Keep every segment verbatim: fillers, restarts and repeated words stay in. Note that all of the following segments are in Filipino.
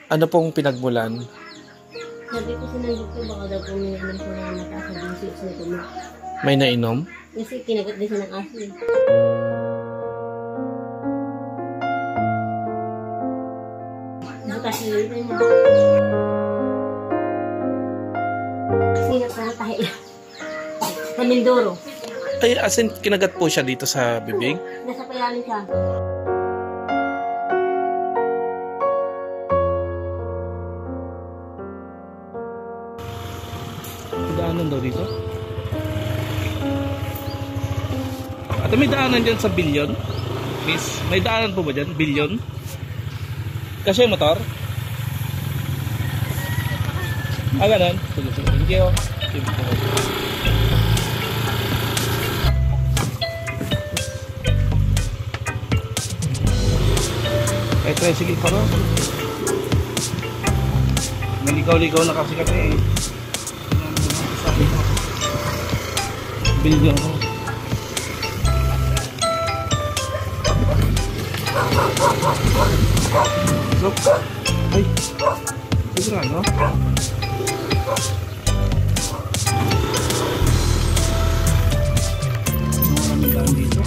Ano pong pinagmulan? Sabi ko sa nandito, baka daw po may naman siya na mataas na bisis na tuma. May nainom? Kasi kinagat din siya ng aso eh. Butas na yun niya. Sinap na tayo. Sa Mindoro. Ay, as in, kinagat po siya dito sa bibig? Nasa payanin siya. Daanan daw dito? At may daanan dyan sa bilyon? Miss, may daanan po ba dyan? Bilyon? Kasi yung motor? Ah, ganun? Sige, sige. Thank you. Ay, try, sige pa rin. Naligaw-ligaw na kasi kami eh. Bilyon ko. Look. Ay. Sigura, no? Maraming daan dito.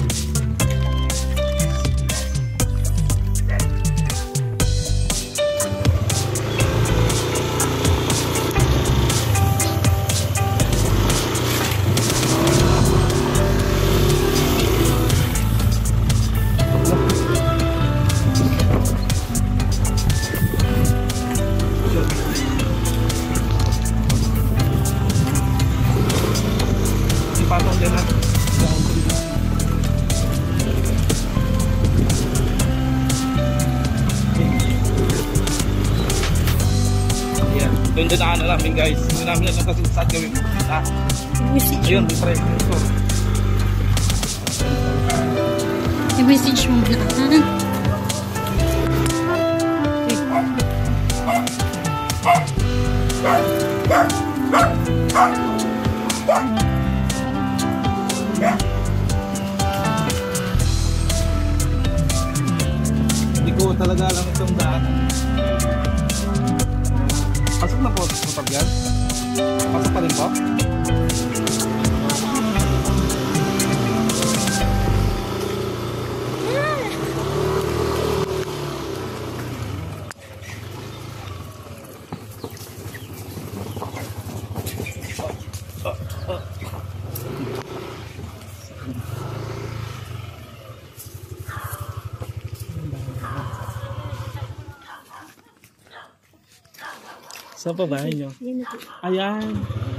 Patong din natin. Ayan. Doon din na ano namin guys. Hindi namin alam kasi saan gawin mo. Ha? Ayun, try. I-message mo na. Hindi ko talaga alam itong daan. Pasok na po sa pagyan? Pasok pa rin po? Saan pa bahay nyo? Ayan.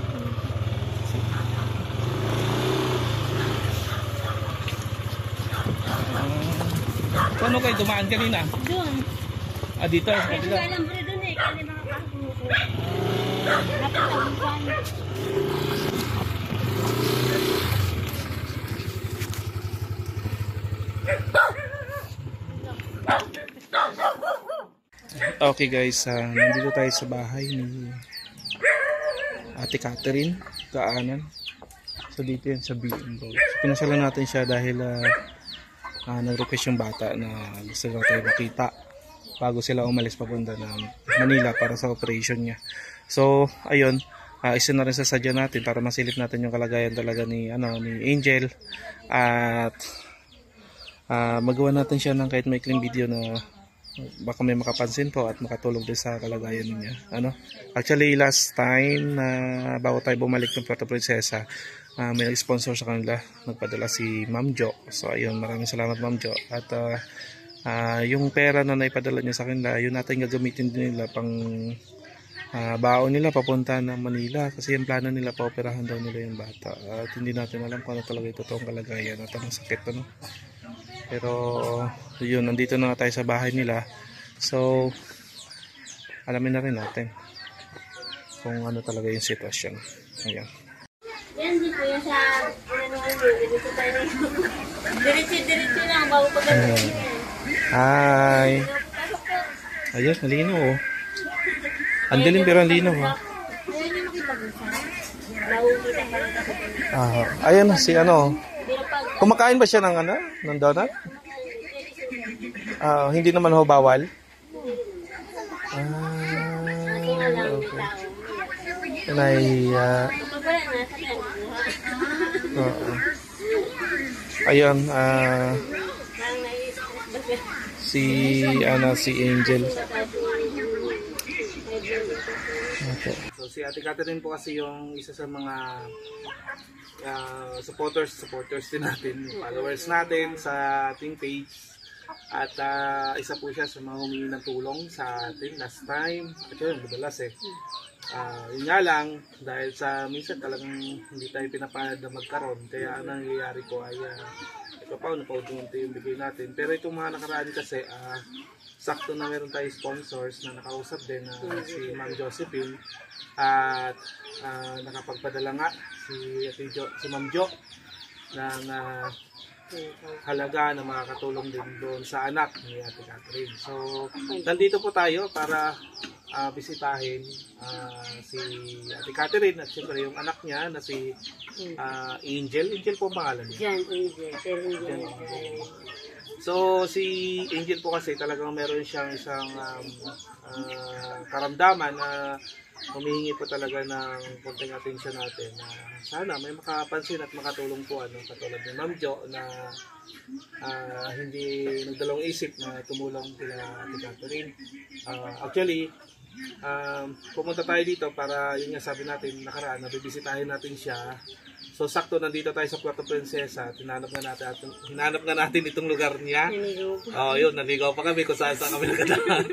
Ah, paano kayo dumaan kanina? Doon. Ah, dito? Sa Hindi kapila? ko alam bro doon eh. Kasi mga kaso. Napakabukan. Okay guys, uh, nandito tayo sa bahay ni Ate Catherine, Kaanan. So dito yan sa B M Road. So, pinasalan natin siya dahil uh, uh, nag-request yung bata na gusto lang tayo makita bago sila umalis papunta ng Manila para sa operation niya. So ayun, uh, isa na rin sa sadya natin para masilip natin yung kalagayan talaga ni, ano, ni Angel. At uh, magawa natin siya ng kahit maikling video na baka may makapansin po at makatulong din sa kalagayan niya. Ano? Actually, last time na uh, bago tayo bumalik ng Puerto Princesa, uh, may nag-sponsor sa kanila. Nagpadala si Ma'am Jo. So, ayun, maraming salamat Ma'am Jo. At uh, uh, yung pera na naipadala niya sa kanila, yun natin gagamitin din nila pang uh, baon nila papunta ng Manila. Kasi yung plano nila, paoperahan daw nila yung bata. At hindi natin alam kung ano talaga yung totoong kalagayan at anong sakit. Ano? Pero yun, nandito na tayo sa bahay nila. So alamin na rin natin kung ano talaga yung sitwasyon. Ayan. Yan din po yung sa diretso tayo. Diretso-diretso lang bago pa gano'n. Hi. Ayos, malinaw oh. Ang dilim pero ang linaw ha. Ayan yung makita mo sa nakukita pa rin ako. Ah, ayan si ano. Kumakain ba siya ng ano? Ng donut? Ah, hindi naman ho bawal. Ah. tao. Nahihiya. Kapag wala na, sa tayo buha. Oo. Ayun, ah, Parang nai-stress ba siya? si, ano, si Angel. Okay. So si Ate Catherine po kasi yung isa sa mga uh, supporters, supporters din natin, followers natin sa ating page. At uh, isa po siya sa mga humingi ng tulong sa atin last time. At yun, madalas eh. Uh, yun nga lang, dahil sa minsan talagang hindi tayo pinapalad na magkaroon. Kaya ang nangyayari ko ay uh, ito pa, napaudunti yung bigay natin. Pero itong mga nakaraan kasi, uh, sakto na meron tayo sponsors na nakausap din uh, si Ma'am Josephine. At uh, nakapagpadala nga si, si, jo, si Ma'am Jo ng uh, halaga na makakatulong din doon sa anak ni Ate Catherine. So, nandito po tayo para uh, bisitahin uh, si Ate Catherine at siyempre yung anak niya na si uh, Angel. Angel po ang pangalan niya. Jan Angel. Sir Angel. So, si Angel po kasi talagang meron siyang isang um, uh, karamdaman na humihingi po talaga ng konting atensyon natin. Uh, sana may makapansin at makatulong po, ano, katulad ni Ma'am Jo na uh, hindi nagdalawang isip na tumulong kila Ate Catherine. Uh, actually, um, pumunta tayo dito para, yun nga sabi natin, nakaraan, nabibisitahin natin siya. So sakto nandito tayo sa Puerto Princesa, hinanap nga natin, hinanap nga natin itong lugar niya. Oh, yun, naligaw pa kami kung saan saan kami nagdaan.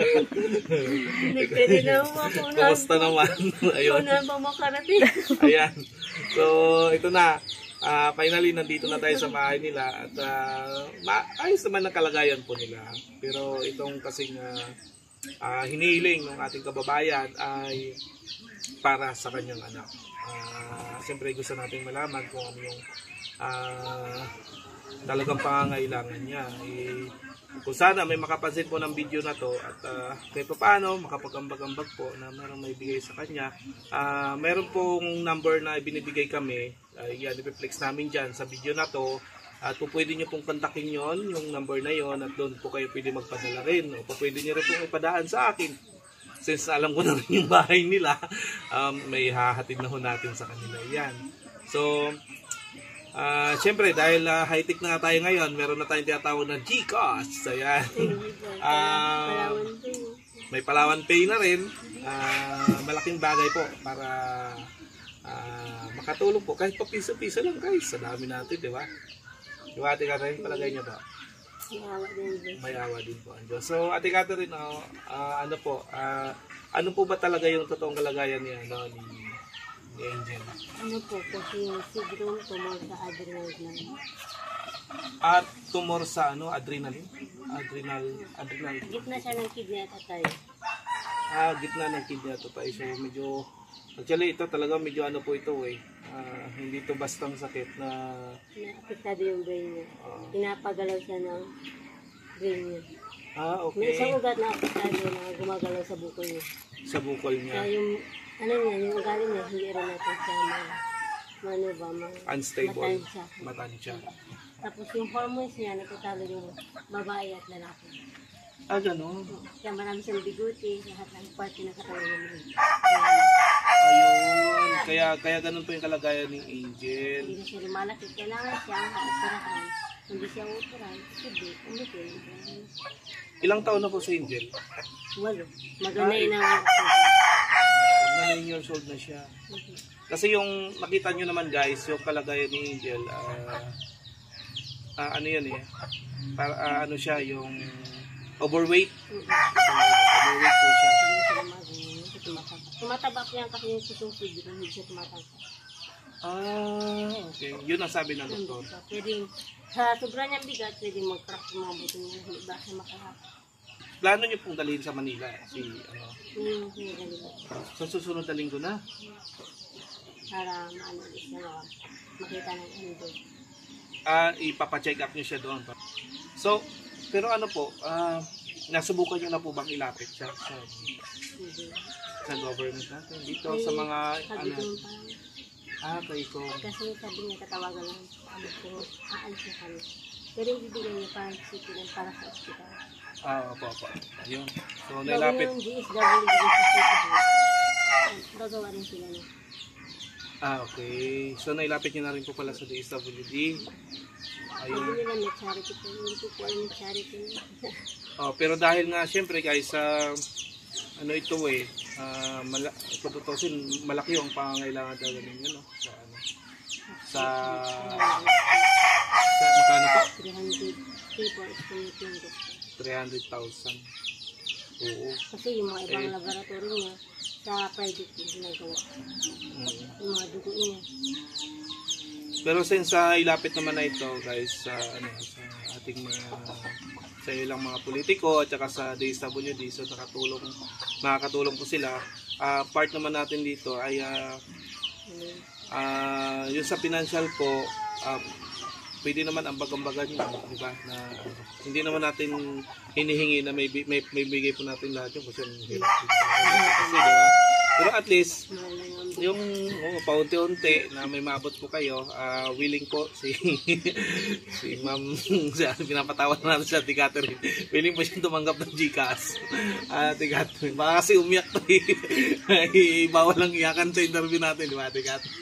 Pwede na mo ako. Kumusta naman? Ayun. Una pa makarating. Ayan. So ito na. Uh, finally, nandito na tayo sa bahay nila at uh, maayos naman ang kalagayan po nila. Pero itong kasing uh, uh, hinihiling ng ating kababayan ay para sa kanyang anak. Uh, Siyempre gusto natin malaman kung ano yung uh, talagang pangangailangan niya. Eh, kung sana may makapansin po ng video na to at uh, kahit pa paano makapag-ambag-ambag po na meron may bigay sa kanya. Uh, meron pong number na ibinibigay kami. Uh, yan, ipiplex namin dyan sa video na to. At kung pwede nyo pong kontakin yon, yung number na yon, at doon po kayo pwede magpadala rin. O kung pwede nyo rin pong ipadaan sa akin. Since alam ko na rin yung bahay nila, um, may hahatid na ho natin sa kanila yan. So, uh, syempre dahil uh, high-tech na nga tayo ngayon, meron na tayong tinatawag na Gcash. So, yan. Uh, may Palawan Pay na rin. Uh, malaking bagay po para uh, makatulong po. Kahit pa piso-piso lang guys. Sa dami natin, di ba? Di ba, Ate Catherine? Palagay niyo ba? May awa din po ang Diyos. So, Ate Catherine, uh, uh, ano po, uh, ano po ba talaga yung totoong kalagayan niya, no, ni, ni Angel? Ano po, kasi si Grom tumor sa adrenaline. At tumor sa ano, adrenaline? Adrenal, adrenal. Gitna siya ng kidney at atay. Ah, gitna ng kidney at atay. So, medyo, actually, ito talaga medyo ano po ito eh. Uh, hindi to bastang sakit na na-apektado yung brain niya. Uh, Pinapagalaw siya ng brain niya. Ah, okay. May isang ugat na apektado na gumagalaw sa bukol niya. Sa bukol niya. Kaya yung, ano niya, yung ugali niya, hindi rin natin siya ma, ano ba, ma, unstable. Matansya. Matansya. Tapos yung hormones niya, nagkatalo yung babae at lalaki. Ah, gano'n? Kaya marami siyang biguti, lahat ng parte ng katawan niya. Ayun. Kaya kaya ganun po yung kalagayan ni Angel. Hindi na siya lumalaki. Kailangan siya operahan. Hindi siya operahan. Sige, umitin. Ilang taon na po si Angel? Walo. Maganay na. nine years old na siya. Kasi yung nakita nyo naman guys, yung kalagayan ni Angel, uh, uh, ano yun eh, para, uh, ano siya, yung overweight. Overweight po siya. Tumataba po yan kasi yung susungkid, hindi siya tumataba. Ah, okay. Yun ang sabi ng doktor. Pwedeng, sa sobra niyang bigat, pwedeng mag-crack yung mga buto niya, hindi ba siya makahap. Plano niyo pong dalhin sa Manila, si ano? Hmm, hindi Sa susunod na linggo na? Para maano siya na makita ng endo. Ah, ipapa-check up niyo siya doon. So, pero ano po, ah, nasubukan niyo na po bang ilapit siya sa, sa government natin? Dito sa mga, sabi ano? ko parang, Ah, kay ko. kasi sabi niya tatawagan lang ano kung aalis na kami. Pero hindi bigay niya parang city lang para sa ospital. Ah, opo, opo. Ayun. So, Gawin nilapit. yung D S W dito sa city. gagawa rin sila na. Ah, okay. So, nailapit nyo na rin po pala sa D S W D. Sabi Ayun. nila may charity po. Hindi po po alam yung charity nila. Oh, pero dahil nga, syempre guys, sa ano ito eh, uh, mala kung tutusin, malaki yung pangangailangan talaga ninyo, no? Sa ano? Sa... sa magkano po? three hundred people estimate yung doctor. three hundred thousand. Oo. Kasi yung mga ibang Eh. laboratory niya, sa private yung ginagawa. Mm. Yung mga dugo niya. Pero since sa ilapit naman na ito guys sa ano sa ating mga sa ilang mga politiko at saka sa D S W D, so nakatulong makakatulong po sila. Ah, part naman natin dito ay ah, ah, yung sa financial po, ah, pwede naman ambag-ambagan yun, di ba? Na ano, hindi naman natin hinihingi na may bi- may, may bigay po natin lahat yun kasi hirap kasi, di ba? Pero at least Mahal na yung yung oh, paunti-unti na may maabot po kayo, ah, willing po si si ma'am, siya, pinapatawa na natin si Ate Catherine, willing po siyang tumanggap ng Gcash. Ate Catherine, baka kasi umiyak to eh. Ay, bawal lang iyakan sa interview natin, di ba Ate Catherine?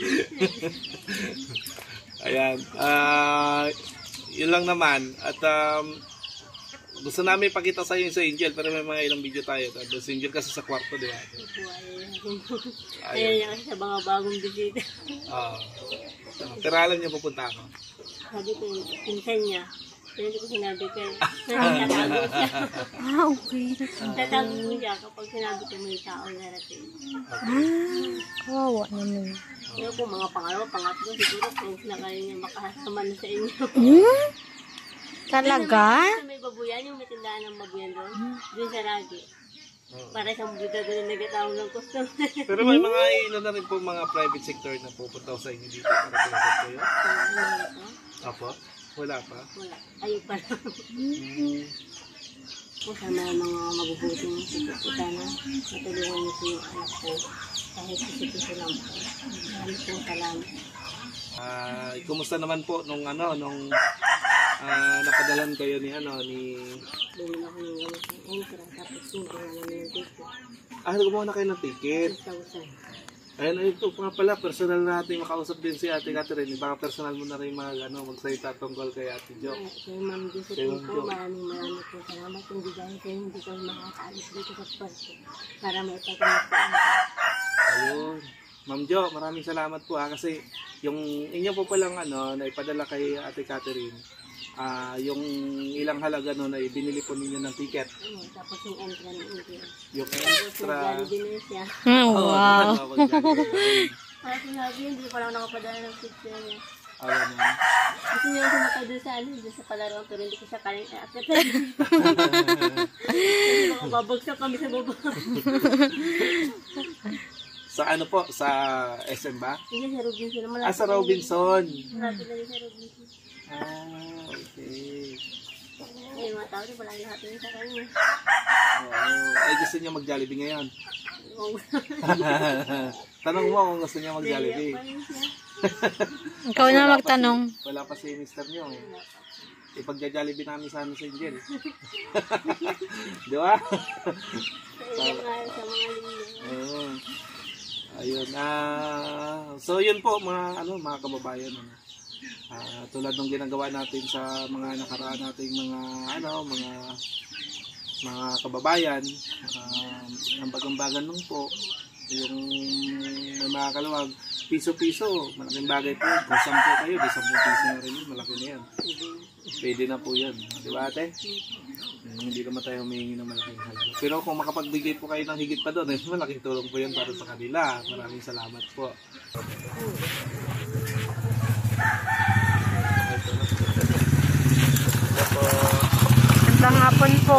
Ayan, ah, yun lang naman. At um, gusto namin ipakita sa inyo sa Angel, pero may mga ilang video tayo. Tapos Angel kasi sa kwarto, di ba? Ayun niya kasi sa mga bagong bisita. Ah, pero alam niyo pupunta ako. Sabi ko, pinsan niya. Pero hindi ko sinabi kayo. Tatago siya. Ah, okay. Tatago ko siya kapag sinabi ko may tao narating. Ah, kawawa naman. Pero kung mga pangalawa, pangatlo, siguro kung na kayo niya makasama na sa inyo. Hmm? Talaga? Sa may babuyan, yung may tindahan ng babuyan doon, doon sa Ragi. Para siyang buda doon na nagkataon ng customer. Pero may mga ilan na rin po mga private sector na pupunta sa inyo dito para pinagod kayo. Apo? Wala pa? Wala. Ayun pa lang. Hmm. Kung sa mga mga mabubuting kita na, matulungan niyo po yung anak ko. Kahit kasi lang po. Maraming pong salamat. Ah, kumusta naman po nung ano, nung ah, napadalan kayo ni ano, ni... Bumili ako ng gamot ng entra, tapos yung kaya namin yung ticket. Ah, gumawa na kayo ng ticket. six thousand. Ayun, ayun po nga pala, personal natin makausap din si Ate Catherine. Baka personal mo na rin mag, ano, magsalita tungkol kay Ate Jo. Kay Ma'am Josephine po, maraming maraming po salamat. Hindi dahil kayo hindi ko makakaalis dito sa pwesto para may pagkakas po ako. Ayun. Ma'am Jo, maraming salamat po ha, kasi yung inyo po palang ano, na ipadala kay Ate Catherine, ah yung ilang halaga no na ibinili po ninyo ng ticket. Ano, tapos yung entra ng entra. Yung Tapos yung extra. gano'n din na siya. Ah, Oo, wow. ano, mag-jollibee. Para sinabi yun, hindi pa lang nakapadala ng picture niya. Ah, ganun. Gusto niya sumaka doon sa ano, doon sa palaruan, pero hindi ko siya kaling aakit. Hindi baka babagsak kami sa baba. Sa ano po? Sa S M ba? Hindi, sa Robinson. Ah, sa Robinson. Malapit na rin sa Robinson. Ah, okay. Ay, mga tao rin, wala lahat rin sa kanya. Oo. Ay, gusto niya mag-Jollibee ngayon. Oo. Tanong mo kung gusto niya mag-Jollibee. Pa rin siya. Ikaw na magtanong. Wala pa si mister niyo eh. Ipagja-Jollibee namin sa ano sa Angel. Di ba? Sa iyo nga, sa mga linya. Oo. Ayun. Ah, so yun po mga ano mga kababayan ano. Ah, tulad ng ginagawa natin sa mga nakaraan nating mga ano mga mga kababayan, um, ang bagambagan nung po yung may mga kaluwag piso-piso, malaking bagay po. Kung sampu kayo, di sampu piso na rin yun, malaki na yan. Pwede na po yun. Di ba ate? Hmm, hindi naman tayo humingi ng malaking halaga. Pero kung makapagbigay po kayo ng higit pa doon, eh, malaking tulong po yun para sa kanila. Maraming salamat po. Hanggang hapon po.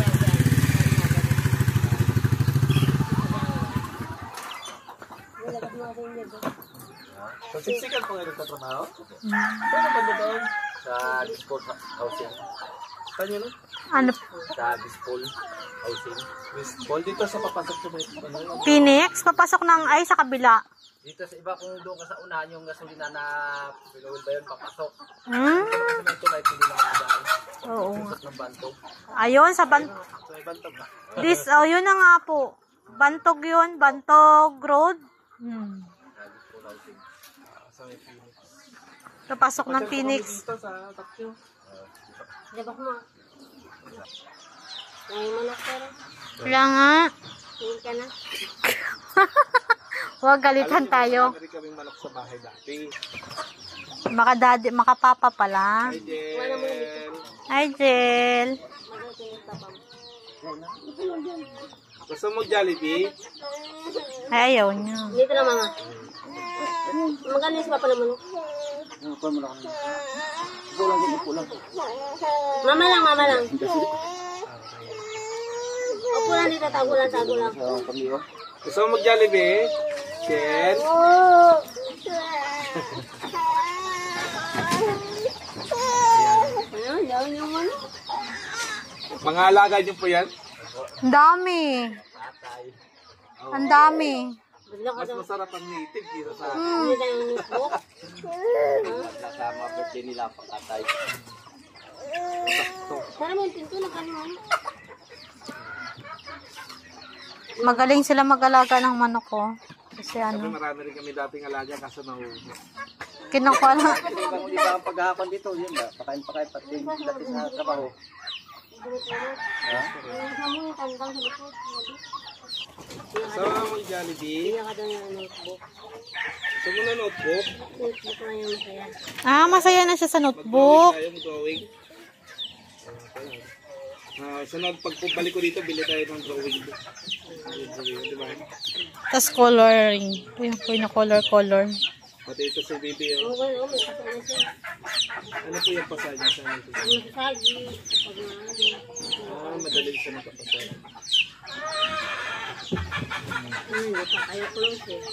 Wala ka mga linya doon. So, siksikan po kayo nagtatrabaho? Saan naman na doon? Sa Dispol Housing. Saan yun? Ano? Sa Dispol Housing. Miss Paul, dito sa papasok sa may ano? Phoenix? Papasok ng ay sa kabila. Dito sa iba kung doon ka sa unahan yung gasolina na pinawil ba yun, papasok. Hmm? Dito kasi may tulay, pili naman ang daan. Oo. Usap ng banto. Ayun, sa ban... Sa ibang tab ba? This, oh, yun na nga po. Bantog yun, Bantog Road. Hmm. Sa may Phoenix. Papasok ng Phoenix. Dito sa Takyo. Diba mo? Ngayon manok pero. Kaya nga. Tingin ka na. Huwag galitan tayo. Meron kaming manok sa bahay dati. Maka daddy, maka papa pala. Hi, Jen. Wala mo na dito. Hi, Jill. Magkakatingin pa pa. Gusto mo Jollibee? Ay, ayaw niya. Dito na mama. Magkano yung papa na manok? Mama lang, mama lang. Opo lang dito, tago lang, tago lang. Gusto mo mag-Jollibee? Jen? Ano, daw yung manok. Mga alaga niyo po yan? Ang dami. Ang dami. Bigla ka Mas daw. masarap ang native dito sa... Hindi tayo yung notebook. Kasama birthday nila pakatay. Sana mo yung pinto na kanina. Magaling sila mag-alaga ng manok ko. Kasi Sabi ano, marami rin kami dating alaga kaso nahuhuli. kinukuha lang. Ibang iba ang paghahapon dito, yun ba? Pakain-pakain pati dati sa trabaho. Ha? Sa mo yung tandang sa likod. Gusto mo mag-Jollibee? Bigla ka daw yung notebook. Gusto mo na notebook? Notebook lang yung masaya. Ah, masaya na siya sa notebook. Mag-drawing tayo, mag-drawing. Ah, sunod, pag balik ko dito, bili tayo ng drawing. Drawing, di ba? Tapos coloring. Ito yung po yung color-color. Pati ito sa baby, oh. Okay, oh, may kasama siya. Ano po yung pasal niya sa nito? Ang masasagi, pag maali. Ah, madali siya nakapasal. Hmm, hindi pa kayo close eh.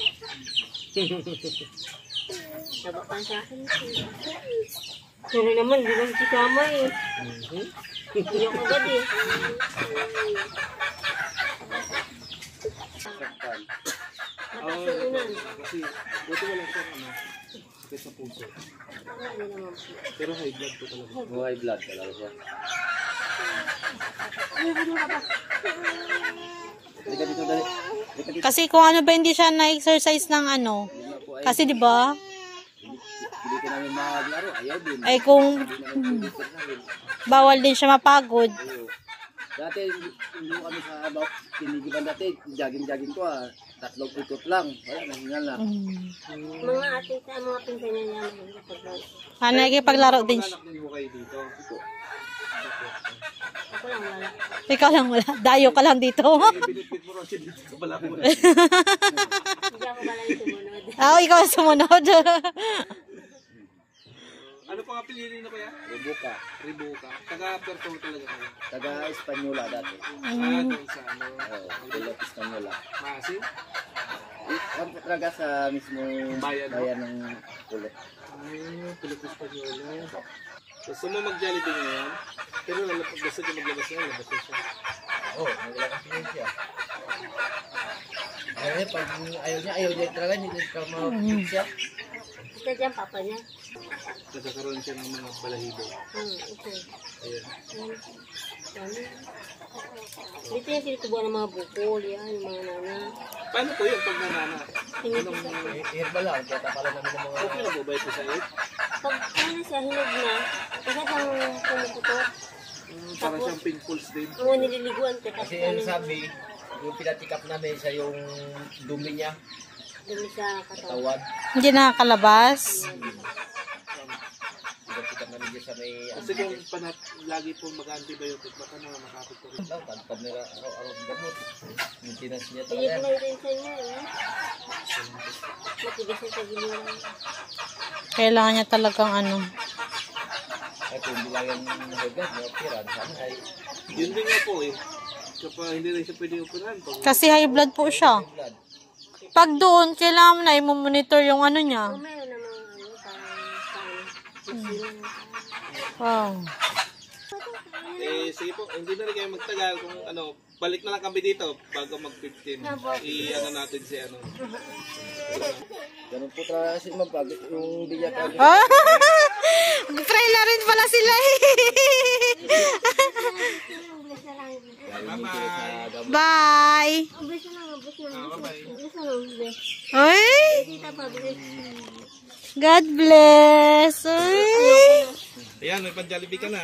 Saba pa sa akin. Pero naman, di ba kasama eh. Mhm. Hindi ako agad eh. Oo, Kasunan. kasi buti wala siyang ano, sakit sa puso. Hindi naman po. Pero high blood po talaga. Buhay blood talaga siya. Halika dito, dali. Halika dito. Kasi kung ano ba hindi siya na-exercise ng ano. Yun nga po ay, Kasi 'di ba? hindi ka namin maglaro. Ayaw din. Ay kung Hindi namin pwede namin. bawal din siya mapagod. Oo. Dati, hindi ko kami sa about, tinigiban dati, jogging-jogging ko ah. Tatlong ikot lang. Wala, nahingal na. Mm. Mga ating sa mga pinsan niya niya, mahilig pag Ah, nagipaglaro din siya. Anak din mo kayo dito. ako lang wala. Ikaw lang wala. Dayo ka lang dito. Binitbit mo Rochelle dito sa bala mo. Hindi ako pala yung sumunod. Ah, ikaw ang sumunod. Ano pa nga pinili na kaya? Rebuka. Ribuka. Taga-Puerto talaga kayo. Taga Espanyola dati. Ah, doon sa ano. Oo, Pilot Espanyola. Masin? Ang talaga sa mismong Bayan, no? bayan ng Kulot. Ah, Pilipis Panyola. Gusto mo mag-Jollibee ngayon? Pero lalapag gusto niya maglabas ngayon, labas na siya. Oo, oh, naglakas din siya. Ay, pag ayaw niya, ayaw niya talaga, hindi ka ma-fit siya. Ito dyan, papa niya. Nagkakaroon siya ng mga balahibo. Hmm, ito. Ayan. Hmm. Ano? Dito yung sinutubuan ng mga bukol, yan, yung mga nana. Paano po yun pag nanana? Tingin Anong, Eh, herbal lang, kaya tapala namin ng mga... okay na po ba ito sa it? Pag ano siya, hinog na, kasi siyang pumuputok. Hmm, parang siyang pimples din. Mga nililiguan ka, Kasi kasi ano, yung sabi, yung pinatikap namin sa yung dumi niya, dumi sa katawan. katawan. Hindi nakakalabas. Pinatikap namin dyan sa may... Kasi kung panat, lagi pong mag-antibiotic, baka na makapit ko rin. lang, pag pag nila araw-araw ng gamot. Maintenance niya Hindi ko talaga. na rin sa inyo, eh. Matigas na sa giliran. Kailangan niya talagang ano. Ay, kung hindi lang yung herbal, may opera, sana ay Yun din nga po eh. Kapag hindi rin siya pwede operahan. Pag Kasi high blood po siya. blood. Pag doon, kailangan mo na i-monitor yung ano niya. Kung meron namang ano, parang saan. Wow. Eh, sige po, hindi na rin kayo magtagal kung ano, balik na lang kami dito bago mag fifteen. I-ano natin si ano. Ganun po talaga kasi mapag yung biyak. Ah! Pray na rin pala sila eh. Ubus na lang. Bye-bye. Bye. Ubus na lang, ubus na lang. Ah, bye-bye. Ubus na lang, ubus. Uy. Tita pa, bless. God bless. Uy. Ayan, may pan-Jollibee ka na.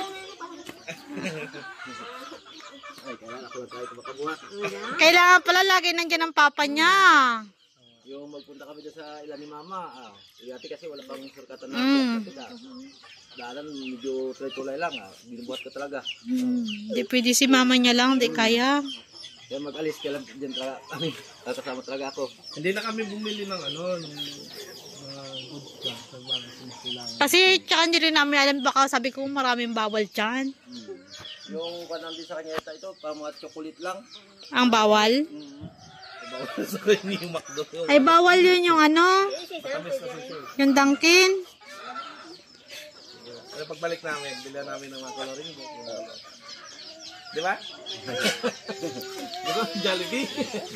Ay, kailangan ako lang tayo makabuhat. Kailangan pala lagi nandiyan ang papa niya. Yung magpunta kami doon sa ilan ni Mama, ah, dati kasi wala pang surkatan na Mm. kasi ka. Daanan medyo tulay-tulay lang, ah. Binubuhat ka talaga. Hmm, di pwede si mama niya lang, di kaya. Kaya mag-alis ka lang dyan talaga. Kami, kasama talaga ako. Hindi na kami bumili ng ano, ng mga good stuff sa mga sinilang. Kasi tsaka hindi rin namin alam, baka sabi ko maraming bawal dyan. Hmm. Yung kanan din sa kanya ito, ito pa mga chocolate lang. Ang bawal? Hmm. Bawal sa kanya yung McDo. Ay bawal yun yung ano, Matamis na sa show. yung Dunkin. Ano pagbalik namin, bila namin ng mga coloring book. Di ba? Di ba? Jollibee?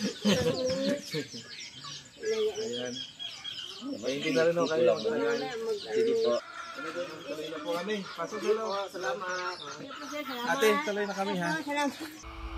Ayan. Ay, hindi na rin ako kayo. Ayan. Sige po. Tuloy na po kami. Pasok na lang. Salamat. Ate, tuloy na kami ha. Salamat.